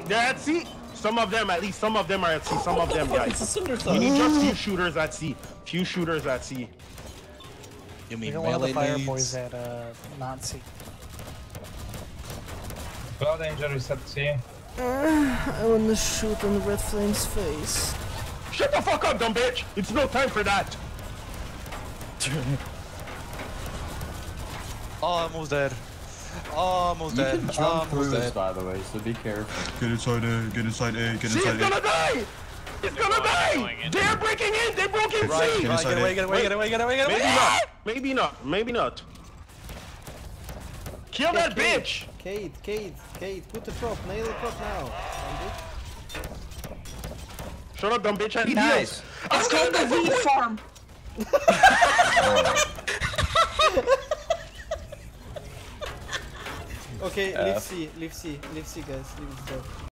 They're at C. Some of them, at least some of them are at C. Some of them, guys. We need need just few shooters at C. Few shooters at C. You mean one of the melee fire nades? boys at not C. Blow danger is at C. I wanna shoot on Redflames' face. Shut the fuck up, dumb bitch! It's no time for that! Almost dead. Almost dead. You can jump through Almost this, dead. by the way, so be careful. Get inside A, get inside A, get C is inside gonna A. die! It's gonna die! They're breaking in! They broke in Right, C! right, get away, get away, get away, get away, get away! Maybe not. Maybe not. Maybe not. Kill that bitch! Cade, put the prop, nail the prop now. Shut up, dumb bitch. I need Nice. heals. It's called the V farm. Okay, leave C, guys, leave this.